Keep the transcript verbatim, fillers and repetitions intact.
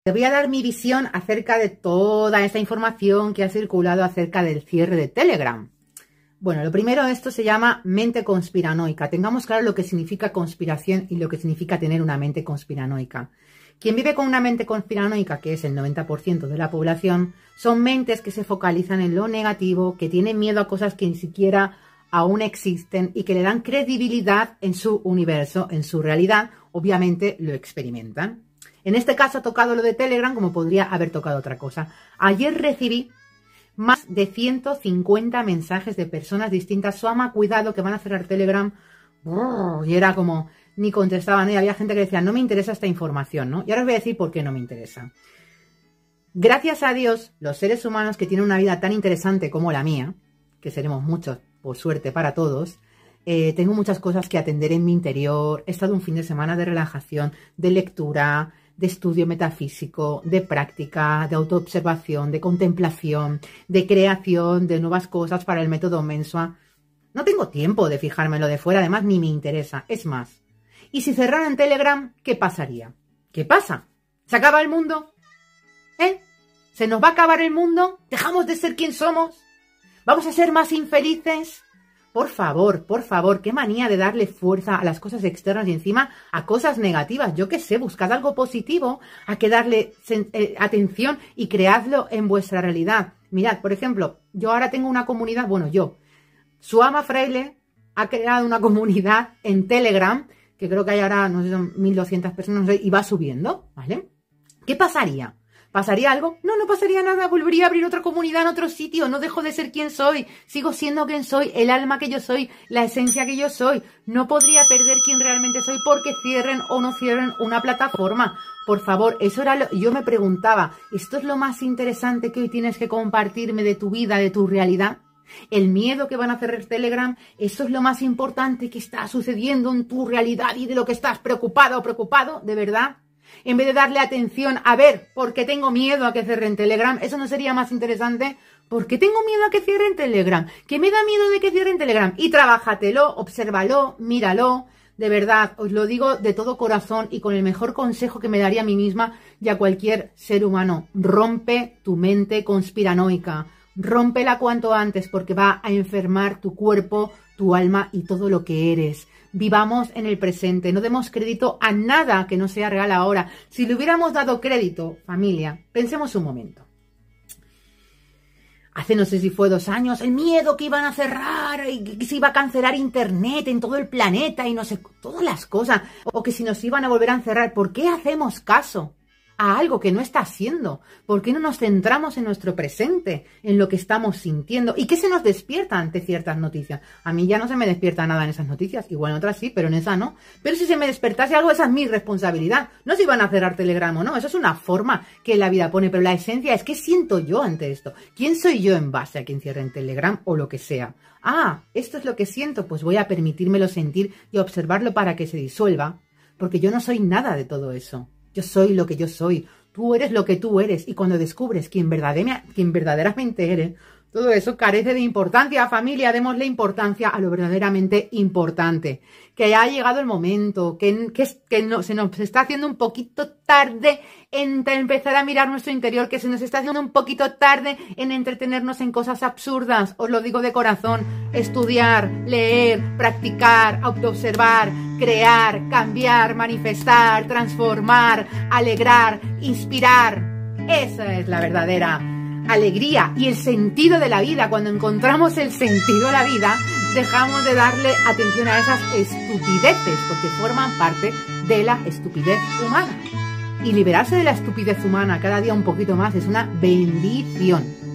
Te voy a dar mi visión acerca de toda esta información que ha circulado acerca del cierre de Telegram. Bueno, lo primero, esto se llama mente conspiranoica. Tengamos claro lo que significa conspiración y lo que significa tener una mente conspiranoica. Quien vive con una mente conspiranoica, que es el noventa por ciento de la población, son mentes que se focalizan en lo negativo, que tienen miedo a cosas que ni siquiera aún existen y que le dan credibilidad en su universo, en su realidad. Obviamente lo experimentan. En este caso ha tocado lo de Telegram, como podría haber tocado otra cosa. Ayer recibí más de ciento cincuenta mensajes de personas distintas. Suama, cuidado que van a cerrar Telegram. Y era como, ni contestaban. Y había gente que decía, no me interesa esta información, ¿no? Y ahora os voy a decir por qué no me interesa. Gracias a Dios, los seres humanos que tienen una vida tan interesante como la mía, que seremos muchos, por suerte para todos, eh, tengo muchas cosas que atender en mi interior. He estado un fin de semana de relajación, de lectura, de estudio metafísico, de práctica, de autoobservación, de contemplación, de creación de nuevas cosas para el método Mensua. No tengo tiempo de fijarme lo de fuera, además ni me interesa. Es más, ¿y si cerraran Telegram, qué pasaría? ¿Qué pasa? ¿Se acaba el mundo? ¿Eh? ¿Se nos va a acabar el mundo? ¿Dejamos de ser quien somos? ¿Vamos a ser más infelices? Por favor, por favor, qué manía de darle fuerza a las cosas externas y encima a cosas negativas. Yo qué sé, buscad algo positivo a que darle eh, atención y creadlo en vuestra realidad. Mirad, por ejemplo, yo ahora tengo una comunidad, bueno, yo, Suama Fraile ha creado una comunidad en Telegram, que creo que hay ahora, no sé, son mil doscientas personas, no sé, y va subiendo, ¿vale? ¿Qué pasaría? ¿Pasaría algo? No, no pasaría nada. Volvería a abrir otra comunidad en otro sitio. No dejo de ser quien soy. Sigo siendo quien soy, el alma que yo soy, la esencia que yo soy. No podría perder quien realmente soy porque cierren o no cierren una plataforma. Por favor, eso era lo... Yo me preguntaba, ¿esto es lo más interesante que hoy tienes que compartirme de tu vida, de tu realidad? El miedo que van a cerrar Telegram, ¿eso es lo más importante que está sucediendo en tu realidad y de lo que estás preocupado o preocupado? ¿De verdad? En vez de darle atención a ver, ¿por qué tengo miedo a que cierren Telegram? ¿Eso no sería más interesante? ¿Por qué tengo miedo a que cierren Telegram? ¿Qué me da miedo de que cierren Telegram? Y trabájatelo, obsérvalo, míralo. De verdad, os lo digo de todo corazón y con el mejor consejo que me daría a mí misma y a cualquier ser humano. Rompe tu mente conspiranoica. Rómpela cuanto antes porque va a enfermar tu cuerpo, tu alma y todo lo que eres. Vivamos en el presente, no demos crédito a nada que no sea real ahora. Si le hubiéramos dado crédito, familia, pensemos un momento. Hace no sé si fue dos años, el miedo que iban a cerrar y que se iba a cancelar internet en todo el planeta y no sé, todas las cosas. O que si nos iban a volver a encerrar, ¿por qué hacemos caso a algo que no está siendo? ¿Por qué no nos centramos en nuestro presente, en lo que estamos sintiendo? ¿Y qué se nos despierta ante ciertas noticias? A mí ya no se me despierta nada en esas noticias, igual en otras sí, pero en esa no. Pero si se me despertase algo, esa es mi responsabilidad. No si van a cerrar Telegram o no, eso es una forma que la vida pone, pero la esencia es ¿qué siento yo ante esto? ¿Quién soy yo en base a quien cierre en Telegram o lo que sea? Ah, esto es lo que siento, pues voy a permitírmelo sentir y observarlo para que se disuelva, porque yo no soy nada de todo eso. Yo soy lo que yo soy, tú eres lo que tú eres y cuando descubres quién verdaderamente, quién verdaderamente eres, todo eso carece de importancia. Familia, démosle importancia a lo verdaderamente importante. Que ya ha llegado el momento, que, que, que no, se nos está haciendo un poquito tarde en empezar a mirar nuestro interior, que se nos está haciendo un poquito tarde en entretenernos en cosas absurdas. Os lo digo de corazón, estudiar, leer, practicar, autoobservar, crear, cambiar, manifestar, transformar, alegrar, inspirar. Esa es la verdadera alegría y el sentido de la vida. Cuando encontramos el sentido de la vida, dejamos de darle atención a esas estupideces, porque forman parte de la estupidez humana. Y liberarse de la estupidez humana cada día un poquito más es una bendición.